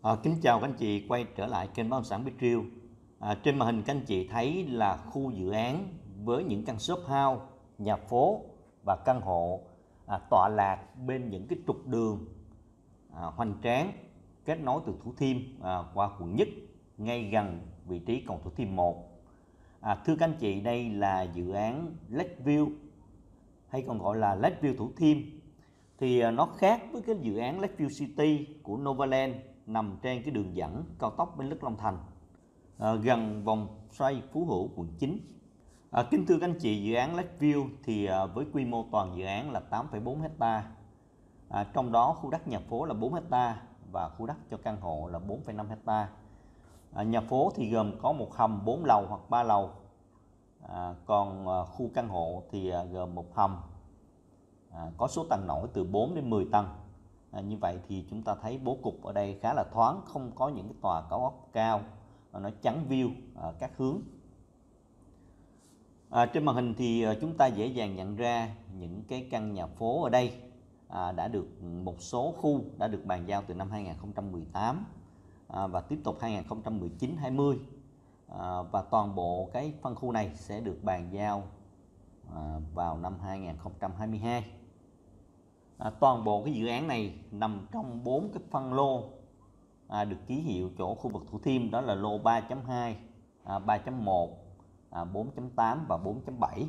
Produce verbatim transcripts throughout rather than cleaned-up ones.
À, kính chào các anh chị quay trở lại kênh Bất động sản Biết Real. À, trên màn hình các anh chị thấy là khu dự án với những căn shop house, nhà phố và căn hộ à, tọa lạc bên những cái trục đường à, hoành tráng kết nối từ Thủ Thiêm à, qua quận nhất, ngay gần vị trí cầu Thủ Thiêm một. À, thưa các anh chị, đây là dự án Lakeview hay còn gọi là Lakeview Thủ Thiêm. Thì à, nó khác với cái dự án Lakeview City của Novaland nằm trên cái đường dẫn cao tốc Bến Lức Long Thành, à, gần vòng xoay Phú Hữu quận chín. À, kính thưa các anh chị, dự án Lakeview thì à, với quy mô toàn dự án là tám phẩy bốn hectare, à, trong đó khu đất nhà phố là bốn hectare và khu đất cho căn hộ là bốn phẩy năm hectare. À, nhà phố thì gồm có một hầm bốn lầu hoặc ba lầu, à, còn à, khu căn hộ thì à, gồm một hầm à, có số tầng nổi từ bốn đến mười tầng. À, như vậy thì chúng ta thấy bố cục ở đây khá là thoáng, không có những cái tòa cao ốc cao nó chắn view ở các hướng. À, trên màn hình thì chúng ta dễ dàng nhận ra những cái căn nhà phố ở đây à, đã được một số khu đã được bàn giao từ năm hai nghìn không trăm mười tám à, và tiếp tục hai nghìn không trăm mười chín hai mươi, à, và toàn bộ cái phân khu này sẽ được bàn giao à, vào năm hai nghìn không trăm hai mươi hai. À, toàn bộ cái dự án này nằm trong bốn cái phân lô à, được ký hiệu chỗ khu vực Thủ Thiêm, đó là lô ba chấm hai, à, ba chấm một, à, bốn chấm tám và bốn chấm bảy.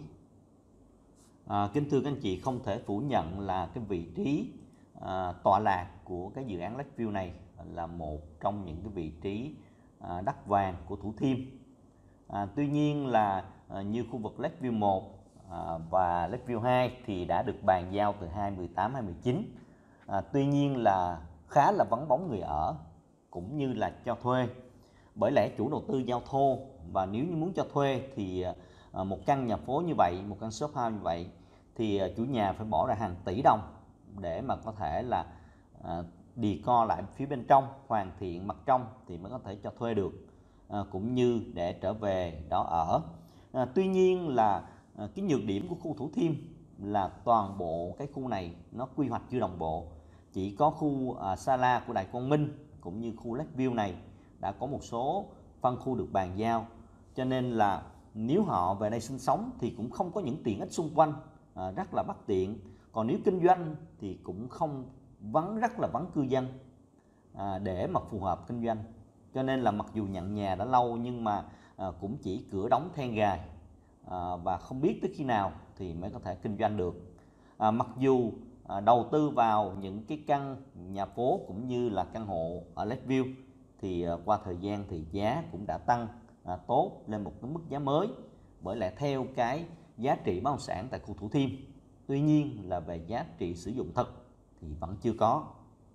À, kính thưa các anh chị, không thể phủ nhận là cái vị trí à, tọa lạc của cái dự án Lakeview này là một trong những cái vị trí à, đắt vàng của Thủ Thiêm. À, tuy nhiên là à, như khu vực Lakeview một à, và Lakeview hai thì đã được bàn giao từ hai nghìn không trăm mười tám hai nghìn không trăm mười chín. À, tuy nhiên là khá là vắng bóng người ở cũng như là cho thuê, bởi lẽ chủ đầu tư giao thô, và nếu như muốn cho thuê thì à, một căn nhà phố như vậy, một căn shop house như vậy thì à, chủ nhà phải bỏ ra hàng tỷ đồng để mà có thể là à, decor lại phía bên trong, hoàn thiện mặt trong thì mới có thể cho thuê được, à, cũng như để trở về đó ở. À, tuy nhiên là à, cái nhược điểm của khu Thủ Thiêm là toàn bộ cái khu này nó quy hoạch chưa đồng bộ. Chỉ có khu à, Sala của Đại Quang Minh cũng như khu Lakeview này đã có một số phân khu được bàn giao, cho nên là nếu họ về đây sinh sống thì cũng không có những tiện ích xung quanh, à, rất là bất tiện. Còn nếu kinh doanh thì cũng không vắng, rất là vắng cư dân à, để mà phù hợp kinh doanh. Cho nên là mặc dù nhận nhà đã lâu nhưng mà à, cũng chỉ cửa đóng then gài, à, và không biết tới khi nào thì mới có thể kinh doanh được. À, mặc dù à, đầu tư vào những cái căn nhà phố cũng như là căn hộ ở Lakeview thì à, qua thời gian thì giá cũng đã tăng à, tốt lên một cái mức giá mới, bởi lẽ theo cái giá trị bất động sản tại khu Thủ Thiêm. Tuy nhiên là về giá trị sử dụng thực thì vẫn chưa có.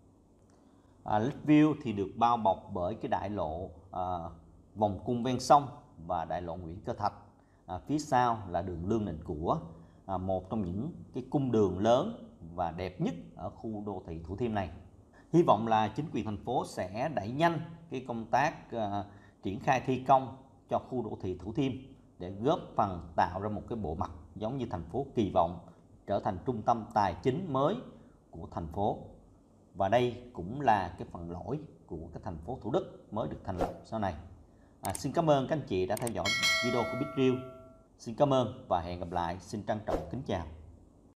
À, Lakeview thì được bao bọc bởi cái đại lộ à, vòng cung ven sông và đại lộ Nguyễn Cơ Thạch. À, phía sau là đường Lương Định Của, à, một trong những cái cung đường lớn và đẹp nhất ở khu đô thị Thủ Thiêm này. Hy vọng là chính quyền thành phố sẽ đẩy nhanh cái công tác à, triển khai thi công cho khu đô thị Thủ Thiêm để góp phần tạo ra một cái bộ mặt giống như thành phố kỳ vọng, trở thành trung tâm tài chính mới của thành phố. Và đây cũng là cái phần lỗi của cái thành phố Thủ Đức mới được thành lập sau này. À, xin cảm ơn các anh chị đã theo dõi video của Biết Real. Xin cảm ơn và hẹn gặp lại. Xin trân trọng kính chào.